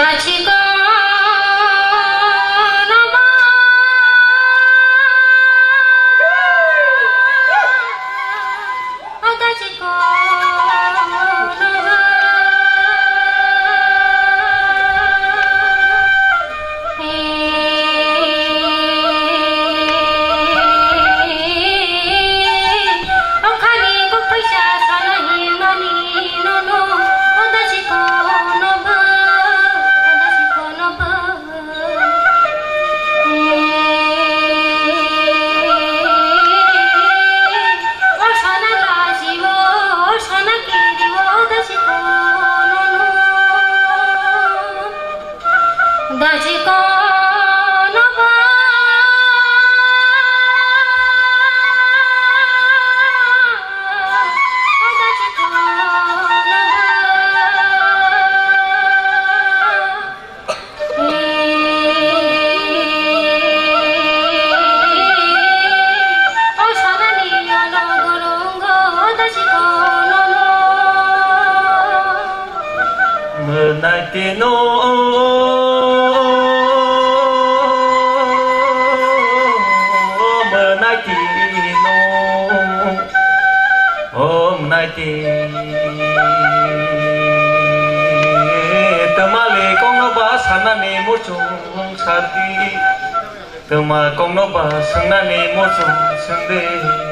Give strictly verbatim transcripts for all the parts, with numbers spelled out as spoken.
Tuma kong no ba sangnani mo sung sungde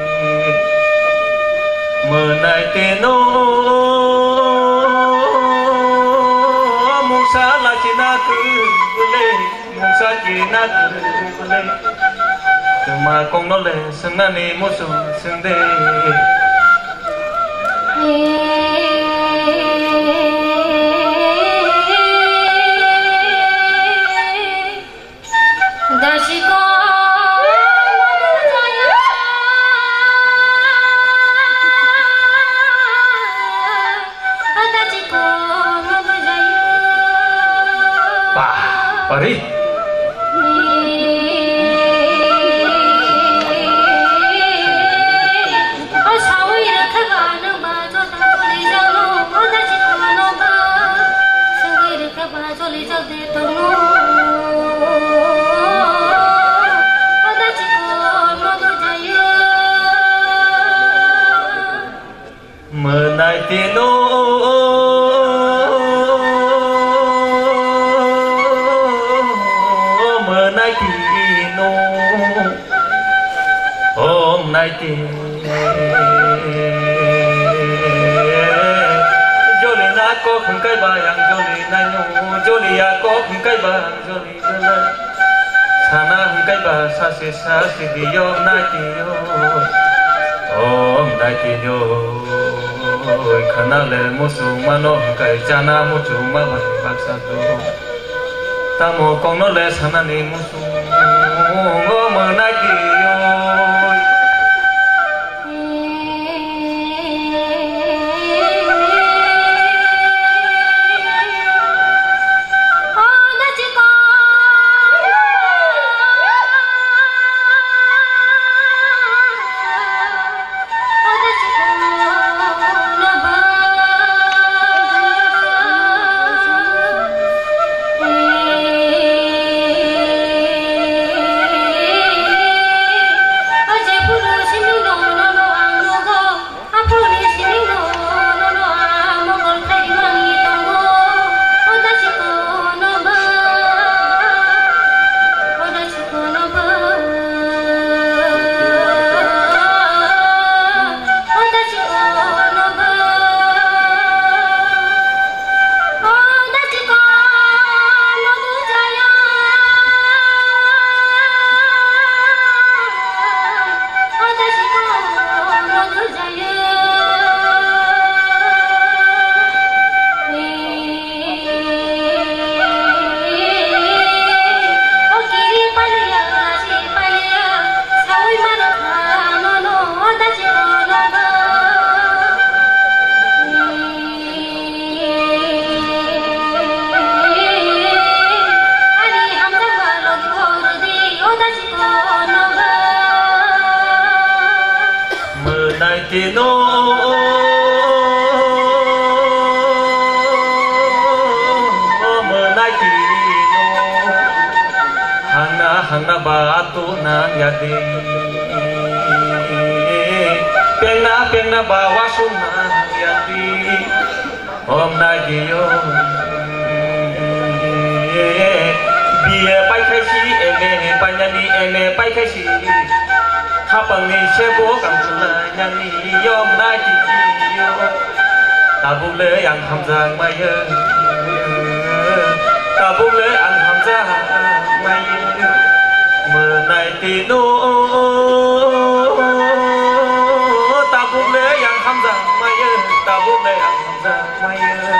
menai teno mungsa la china tu bule mungsa china tu bule tuma kong no le sangnani mo sung sungde Pari. Menai tino Om Naiti Joli na ko khung kai ba yang joli na nyu joli ya ko khung kai ba joli na sana khung kai ba sa se sa se di yo Naiti yo Om Naiti yo khana le musu mano kai chana mu chu ma ba bak sa do tamo kong no le sana ni musu ngo ma Naiti yo Tino Om Naiti thằng na ba tu na ya đi Piang na piang na ba wa su na ya đi hôm nay yo bia bay khai si eme bay nhani eme bay khai si tháp bằng ni xe bố cầm là nhani yom na chi chi yo ta bu lệ ăn tham gia mai ơ ta bu lệ ăn tham gia mai ơ mưa này thì nô ta bu lệ ăn tham gia mai ơ ta bu lệ ăn tham gia mai ơ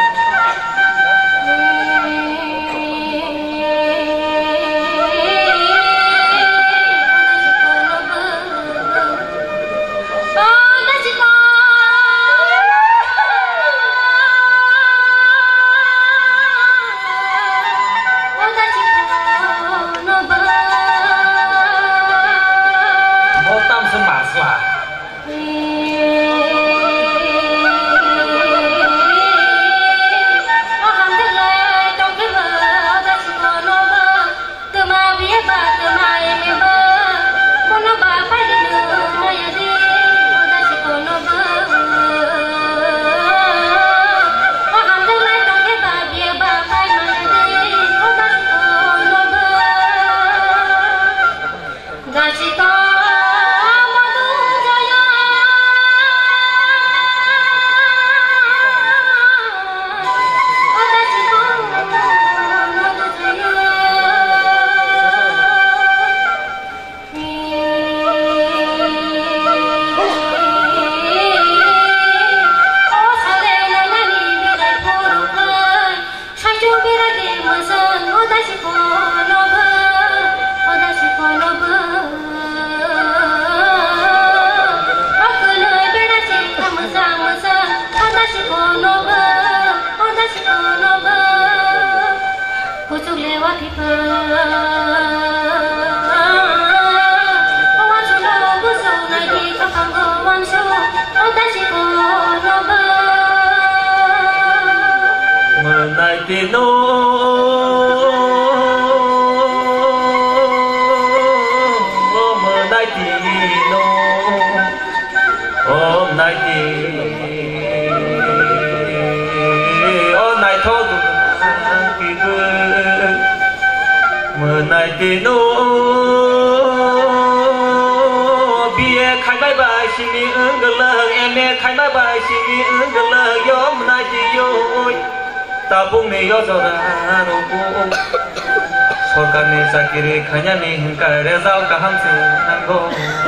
Sakiri khanya ni hingga rezal kaham si nanggo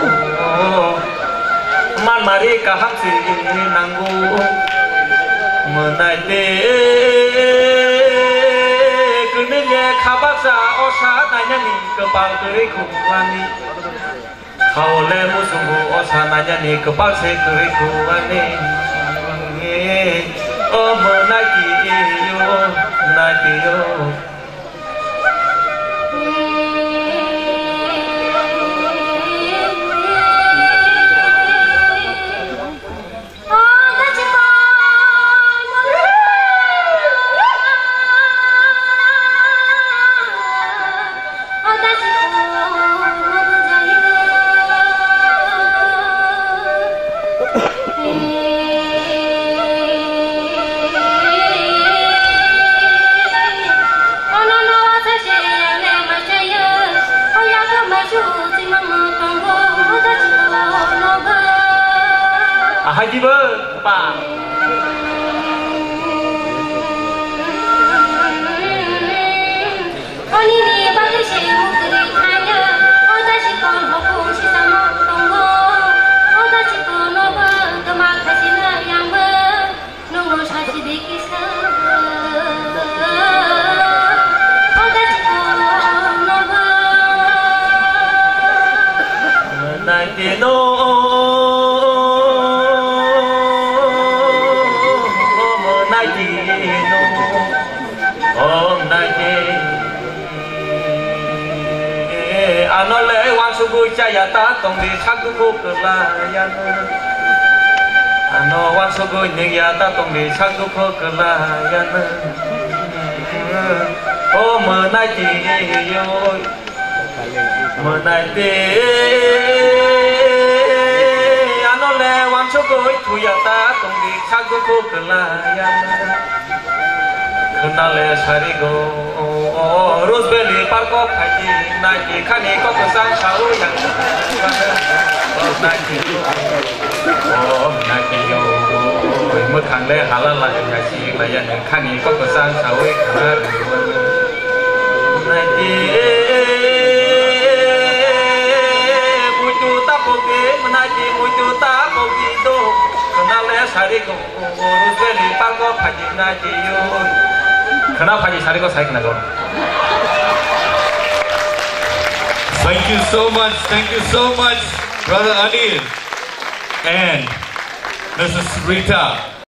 man mari kaham si nanggo menai te kunilye khabasa osa nanya ni kepal turi kumani kau le musunggu osa nanya ni kepal se turi kumani oh menai ki yo menai ki yo Haji ber, Pak. Oh ini bagi saya mukri hanya, oh dah si kon hukum si sama tunggu, oh dah si kon ber, kemak kasih yang ber, nunggu saji dikisah, oh dah si kon ber, nanti no. Ano le wan subu caya ta tong di sak duku kelayan Ano wan subu nyaya ta tong di sak duku kelayan Oh menai yo Menaiti Anole Wansogoi Tuyata Tungdi Chaguko Kelayan Kenale Sarigo Rosebelly Parko Kaji Naki Kani Koko Sang Shalu Yang Naki Oh Naki Yo Mekang Le Halala Naki Layan Kani Koko Sang Shalu Naki Muju Tapogi Menaki Muju Tapogi Do Kenale Sarigo Rosebelly Parko Kaji Naki Yo Kenapa Haji Sarigo saya kena dorong. Thank you so much, thank you so much, Brother Anil and Missus Rita.